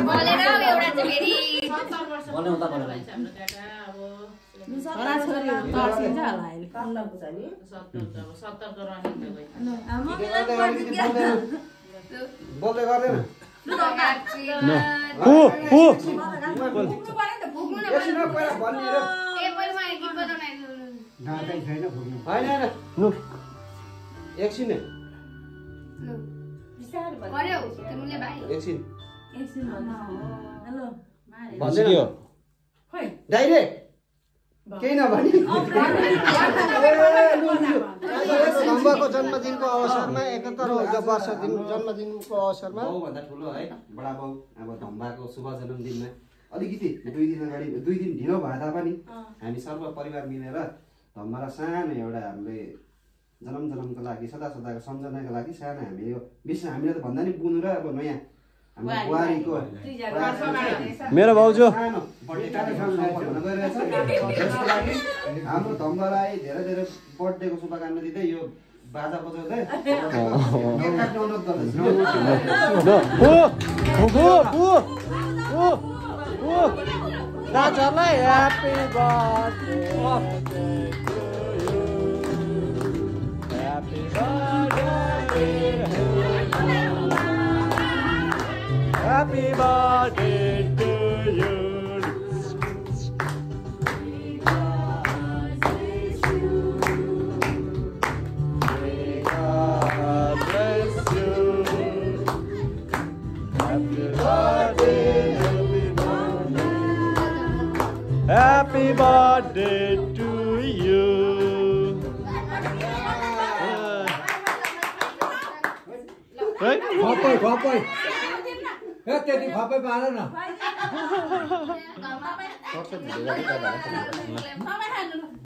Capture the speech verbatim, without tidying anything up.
बोलेर एउटा चाहिँ फेरि सत्तर वर्ष बोल्नु उता बोल्नु भाइ हाम्रो काका अब सत्तर छोरी तर्सिन्छ होला अहिले पन्ध्रको छ नि सत्तर त अब सत्तरको रनिङ थियो भाइ बोल्दै गर्दैन पो पो एकछिन पहिला भनिदिएर ए पहिला मलाई गीत बजाउन गातै छैन भुक्नु हैन हैन लु एकछिन लु बिस्तारै गर्यो तिमीले भाइ एकछिन एकछिन हेलो भन्दै के हो खोइ डाइरेक्ट केही नभनी सम्भवको जन्मदिनको अवसरमा एकहत्तर वर्ष दिन जन्मदिनको अवसरमा बाउभन्दा ठुलो है बडा बाउ अब धम्बाको शुभ जन्मदिनमा अलिकति दुई दिन अगाडि दुई दिन ढिलो भए तापनि हामी सर्व परिवार मिलेर धम्बालाई सानो एउटा हामीले जन्म जन्मको लागि सदा सदाको सम्झनाको लागि सानो हामी यो विशेष हामीले त भन्दा नि बुनु र अब नयाँ हाम्रो बुहारीको मेरो भाउजू सानो बर्थडे कार्यक्रम हुन गइरहेछ त्यसको लागि हाम्रो धम्बालाई धेरै धेरै बर्थडेको शुभकामना दिँदै यो बाजा बजाउँदै केक काट्न अनुरोध गर्दैछु दाजुहरूलाई happy birthday happy birthday Happy birthday to you. May God bless you. Happy birthday, happy birthday. Happy birthday to you. Right? खपै खपै ए त्यति खपै पार न घरमा